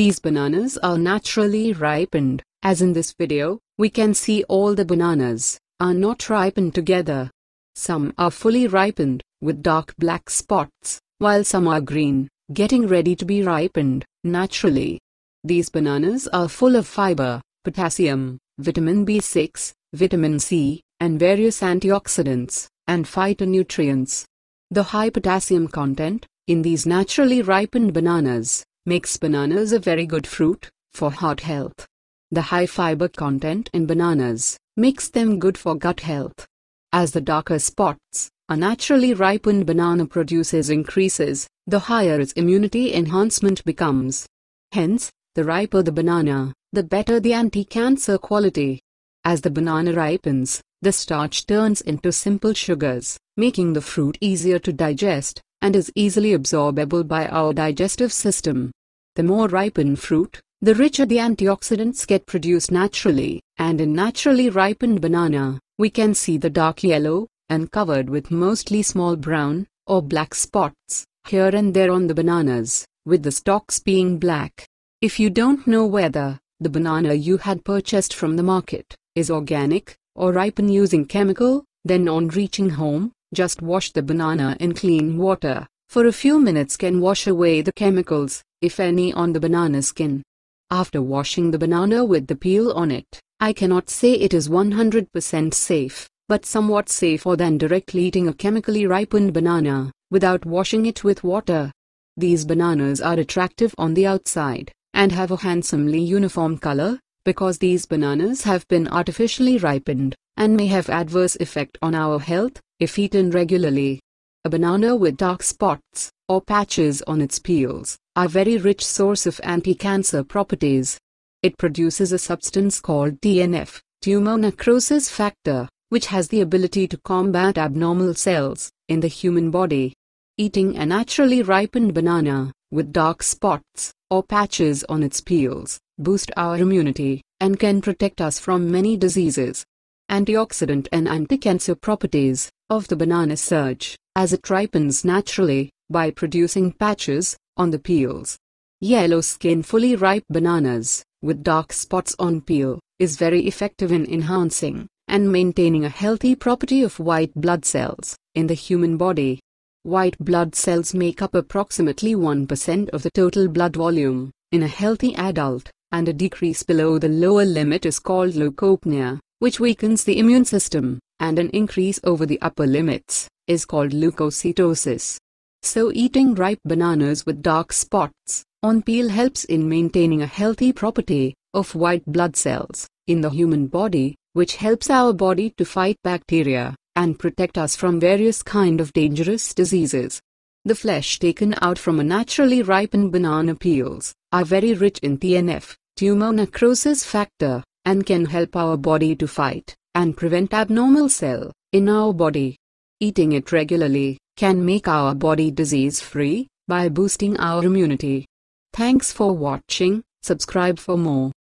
These bananas are naturally ripened. As in this video, we can see all the bananas are not ripened together. Some are fully ripened, with dark black spots, while some are green, getting ready to be ripened, naturally. These bananas are full of fiber, potassium, vitamin B6, vitamin C, and various antioxidants, and phytonutrients. The high potassium content in these naturally ripened bananas makes bananas a very good fruit for heart health. The high fiber content in bananas makes them good for gut health. As the darker spots a naturally ripened banana produces increases, the higher its immunity enhancement becomes. Hence, the riper the banana, the better the anti-cancer quality. As the banana ripens, the starch turns into simple sugars, making the fruit easier to digest, and is easily absorbable by our digestive system. The more ripened fruit, the richer the antioxidants get produced naturally, and in naturally ripened banana, we can see the dark yellow, and covered with mostly small brown, or black spots, here and there on the bananas, with the stalks being black. If you don't know whether the banana you had purchased from the market is organic, or ripened using chemical, then on reaching home, just wash the banana in clean water. For a few minutes can wash away the chemicals, if any, on the banana skin. After washing the banana with the peel on it, I cannot say it is 100% safe, but somewhat safer than directly eating a chemically ripened banana, without washing it with water. These bananas are attractive on the outside, and have a handsomely uniform color, because these bananas have been artificially ripened, and may have adverse effect on our health, if eaten regularly. A banana with dark spots, or patches on its peels, are a very rich source of anti-cancer properties. It produces a substance called TNF, tumor necrosis factor, which has the ability to combat abnormal cells in the human body. Eating a naturally ripened banana, with dark spots, or patches on its peels, boost our immunity, and can protect us from many diseases. Antioxidant and anti-cancer properties of the banana surge, as it ripens naturally, by producing patches on the peels. Yellow skin fully ripe bananas, with dark spots on peel, is very effective in enhancing and maintaining a healthy property of white blood cells in the human body. White blood cells make up approximately 1% of the total blood volume in a healthy adult, and a decrease below the lower limit is called leukopenia, which weakens the immune system, and an increase over the upper limits is called leukocytosis. So eating ripe bananas with dark spots on peel helps in maintaining a healthy property of white blood cells in the human body, which helps our body to fight bacteria and protect us from various kind of dangerous diseases. The flesh taken out from a naturally ripened banana peels are very rich in TNF, tumor necrosis factor, and can help our body to fight and prevent abnormal cell in our body. Eating it regularly can make our body disease-free by boosting our immunity. Thanks for watching. Subscribe for more.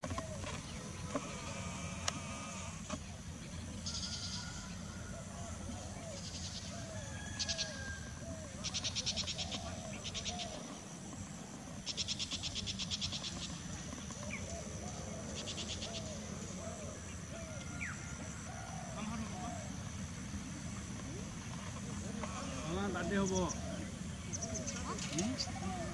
তাতে হ'ব